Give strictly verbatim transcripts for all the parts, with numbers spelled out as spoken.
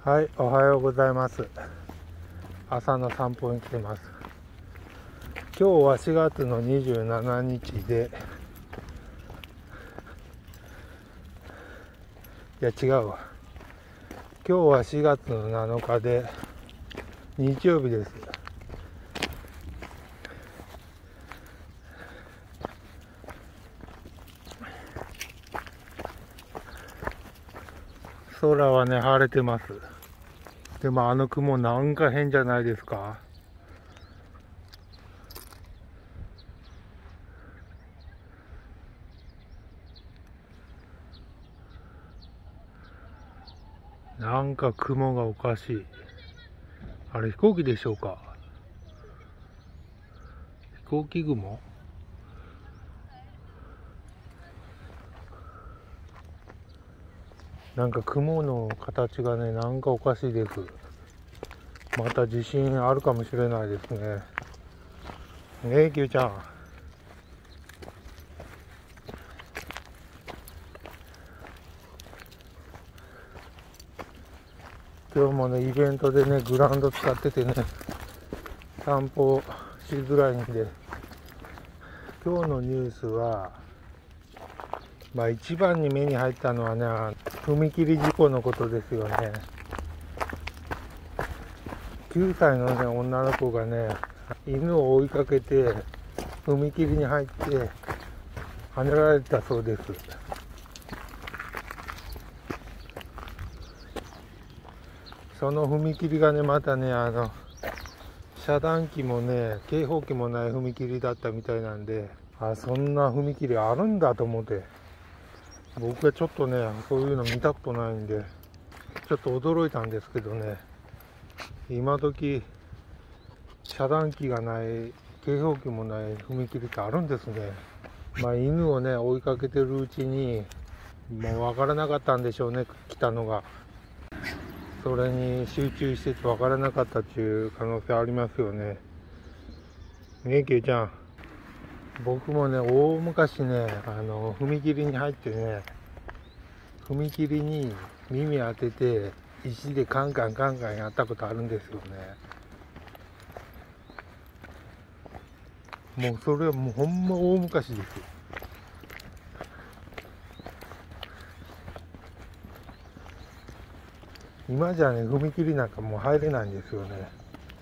はい、おはようございます。朝の散歩に来てます。今日はしがつのにじゅうしちにちで、いや違うわ。今日はしがつのなのかで日曜日です。空はね、晴れてます。でもあの雲なんか変じゃないですか。なんか雲がおかしい。あれ飛行機でしょうか。飛行機雲？なんか雲の形がね、なんかおかしいです。また地震あるかもしれないですね。ねえ、きゅうちゃん。今日もね、イベントでね、グラウンド使っててね、散歩しづらいんで、今日のニュースは、まあ一番に目に入ったのはね、踏切事故のことですよね。きゅうさいのね、女の子がね、犬を追いかけて、踏切に入って、はねられたそうです。その踏切がね、またね、あの、遮断機もね、警報機もない踏切だったみたいなんで、あ、そんな踏切あるんだと思って、僕はちょっとね、そういうの見たことないんで、ちょっと驚いたんですけどね、今時遮断機がない、警報機もない踏切ってあるんですね。まあ、犬をね、追いかけてるうちに、もう分からなかったんでしょうね、来たのが。それに集中してて分からなかったっていう可能性ありますよね。ねえ、きゅうちゃん。僕もね、大昔ね、あの、踏切に入ってね、踏切に耳当てて、石でカンカンカンカンやったことあるんですよね。もうそれはもうほんま大昔です。今じゃね、踏切なんかもう入れないんですよね。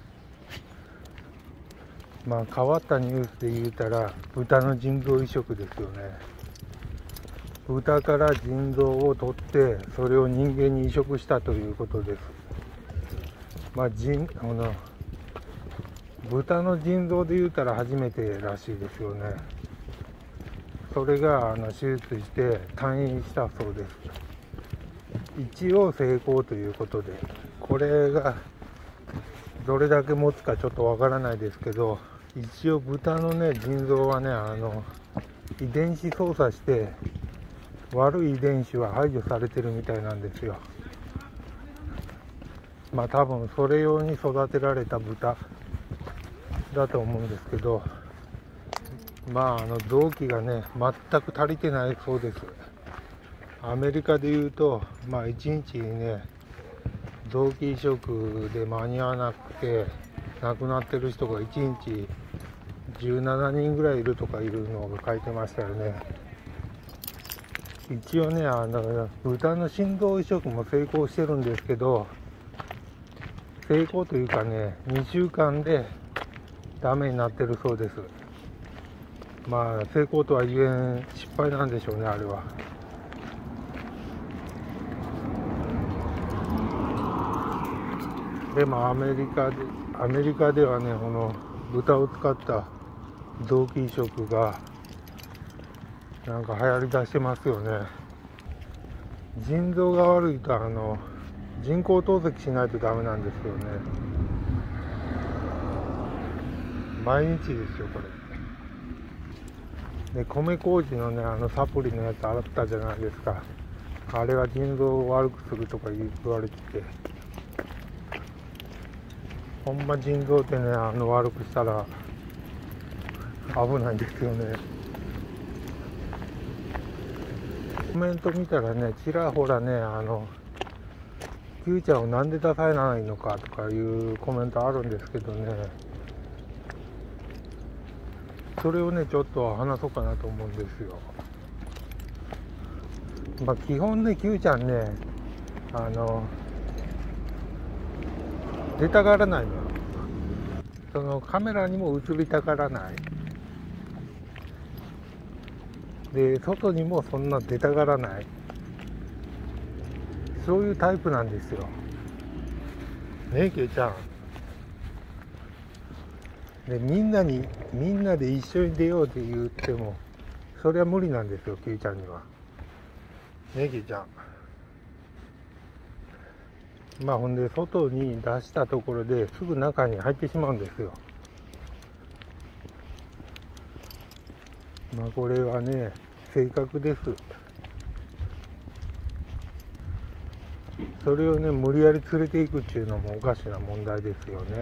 まあ変わったニュースで言うたら、豚の腎臓移植ですよね。豚から腎臓を取って、それを人間に移植したということです。まあ、腎、あの、豚の腎臓で言うたら初めてらしいですよね。それがあの手術して退院したそうです。一応成功ということで、これがどれだけ持つかちょっとわからないですけど、一応豚のね、腎臓はね、あの、遺伝子操作して、悪い遺伝子は排除されてるみたいなんですよ。まあ多分それ用に育てられた豚だと思うんですけど、まああの臓器がね、全く足りてないそうです。アメリカでいうと、まあいちにちにね、臓器移植で間に合わなくて亡くなってる人がいちにちじゅうななにんぐらいいるとかいうのが書いてましたよね。一応ね、あの豚の心臓移植も成功してるんですけど、成功というかね、にしゅうかんでダメになってるそうです。まあ成功とは言えん失敗なんでしょうね、あれは。でもアメリカでアメリカではね、この豚を使った臓器移植がなんか流行りだしてますよね。腎臓が悪いとあの人工透析しないとダメなんですよね。毎日ですよこれ。で米麹のね、あのサプリのやつあったじゃないですか。あれは腎臓を悪くするとか言われてて、ほんま腎臓ってね、あの悪くしたら危ないんですよね。コメント見たらね、ちらほらね、あのキュウちゃんをなんで出さないのかとかいうコメントあるんですけどね、それをねちょっと話そうかなと思うんですよ。まあ基本ねキュウちゃんね、あの出たがらないのよ。そのカメラにも映りたがらないで、外にもそんな出たがらない、そういうタイプなんですよねえ、キュウちゃん。でみんなにみんなで一緒に出ようって言ってもそれは無理なんですよ、キュウちゃんには。ねえ、キュウちゃん。まあほんで外に出したところですぐ中に入ってしまうんですよ。まあこれはね性格です。それをね無理やり連れていくっていうのもおかしな問題ですよね。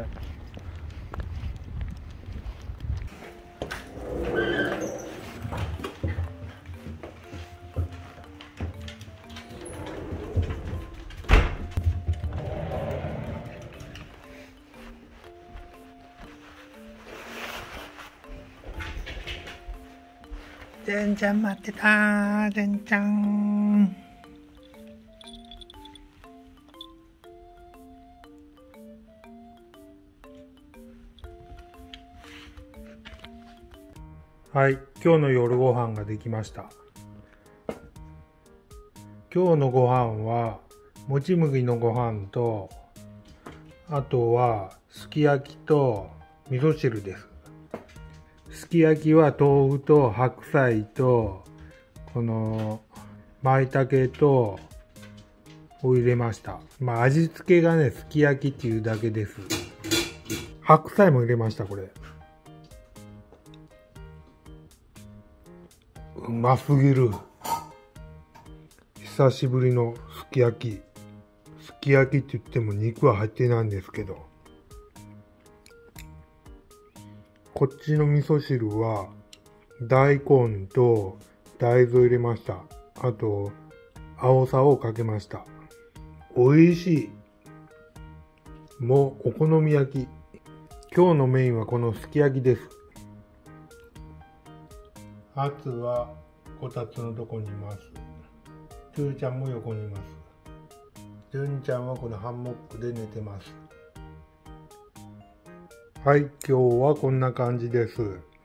ぜんちゃん待ってたー、ぜんちゃん。はい、今日の夜ご飯ができました。今日のご飯はもち麦のご飯と、あとはすき焼きと味噌汁です。すき焼きは豆腐と白菜とこの舞茸とを入れました。まあ味付けがねすき焼きっていうだけです。白菜も入れました。これうますぎる。久しぶりのすき焼き。すき焼きって言っても肉は入ってないんですけど、こっちの味噌汁は大根と大豆を入れました。あと青さをかけました。美味しい。もうお好み焼き。今日のメインはこのすき焼きです。ハツはこたつのとこにいます。キュウちゃんも横にいます。ジュンちゃんはこのハンモックで寝てます。はい、今日はこんな感じです。